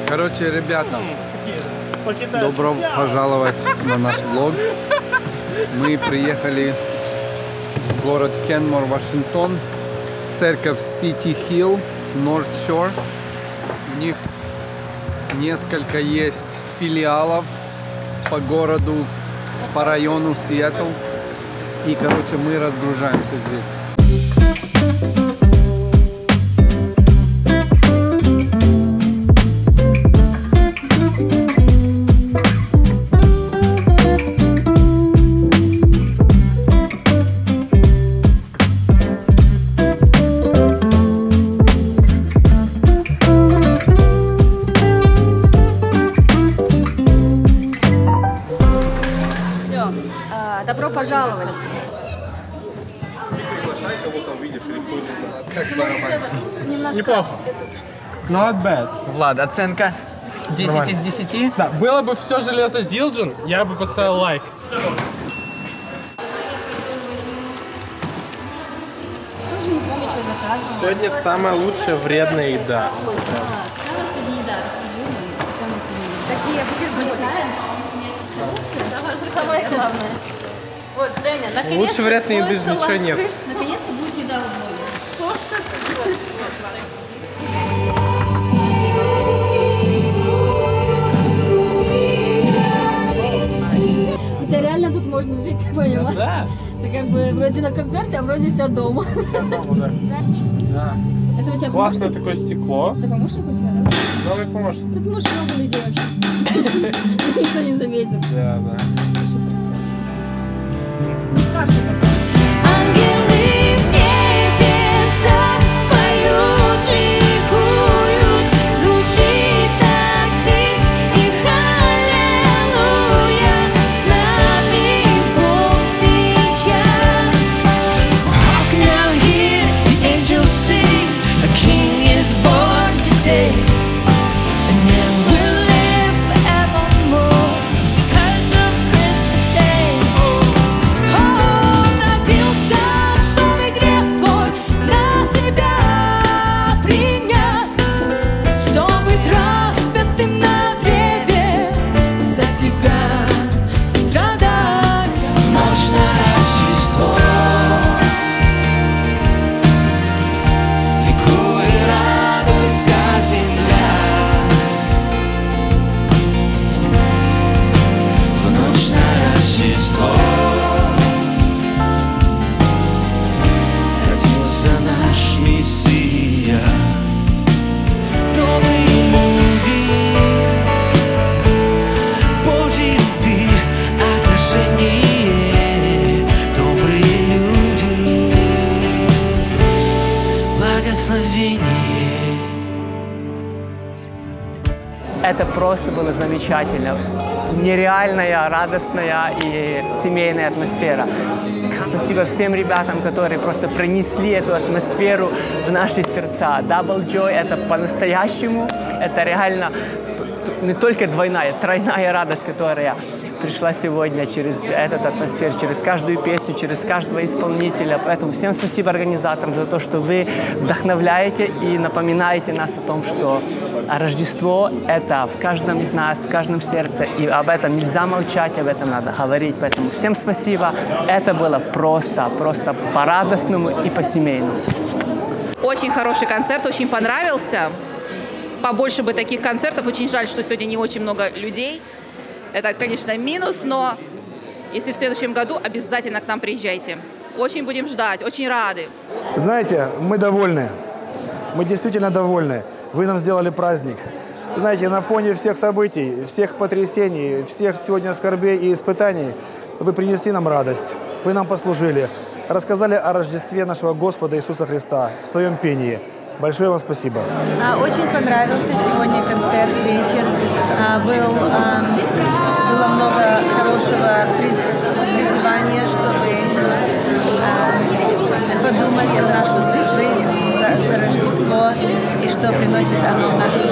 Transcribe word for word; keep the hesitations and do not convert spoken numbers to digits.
Короче, ребята, добро пожаловать на наш влог. Мы приехали в город Кенмор, Вашингтон, церковь City Hill, North Shore. У них несколько есть филиалов по городу, по району Сиэтл. И, короче, мы разгружаемся здесь. Добро пожаловать. Приглашай, кого там видишь или кто не Как барабанщик. Немножко. Неплохо. Not bad. Влад, оценка десять из десяти. Да, было бы все железо Зилджин, я бы поставил лайк. Тоже не помню, что заказывала. Сегодня самая лучшая вредная еда. Ой, да. Какая у вас сегодня еда? Расскажи мне. Какая у вас сегодня еда? Такие большая. Соусы? Самое главное. Вот, Женя, наконец-то Лучше вредной еды твой ничего салат. нет. Наконец-то будет еда в влоге. У тебя реально тут можно жить, ты понимаешь? Да. Ты как бы вроде на концерте, а вроде вся дома. Да. Это у тебя Классное помощник? такое стекло. У тебя помощник у тебя, да? Новый помощник. Тут может много людей вообще. Никто не заметит. Да, да. Не страшно пока. Ангелы в небесах поют, ликуют, звучит начи и халлелуя. С нами Бог сейчас. Hark now, hear the angels sing, a king is born today, and then we'll live forevermore because of Christmas Day. Он родился, чтобы грех твой на себя принять, чтобы быть распятым на древе, за тебя страдать. В ночь на Рождество ликуй, радуйся, земля. В ночь на Рождество родился наш Мессия. Добрые люди, Божьей любви отражение. Добрые люди, благословение. Это просто было замечательно. Нереальная, радостная и семейная атмосфера. Спасибо всем ребятам, которые просто принесли эту атмосферу в наши сердца. Double Joy — это по-настоящему, это реально не только двойная, тройная радость, которая пришла сегодня через этот атмосферу, через каждую песню, через каждого исполнителя. Поэтому всем спасибо организаторам за то, что вы вдохновляете и напоминаете нас о том, что Рождество — это в каждом из нас, в каждом сердце, и об этом нельзя молчать, об этом надо говорить. Поэтому всем спасибо. Это было просто, просто по-радостному и по-семейному. Очень хороший концерт, очень понравился. Побольше бы таких концертов. Очень жаль, что сегодня не очень много людей. Это, конечно, минус, но если в следующем году, обязательно к нам приезжайте. Очень будем ждать, очень рады. Знаете, мы довольны. Мы действительно довольны. Вы нам сделали праздник. Знаете, на фоне всех событий, всех потрясений, всех сегодня скорбей и испытаний, вы принесли нам радость. Вы нам послужили. Рассказали о Рождестве нашего Господа Иисуса Христа в своем пении. Большое вам спасибо. Очень понравился сегодня концерт, вечер. Был, было много хорошего призывания, чтобы подумать о нашу жизнь за, за Рождество и что приносит оно в нашу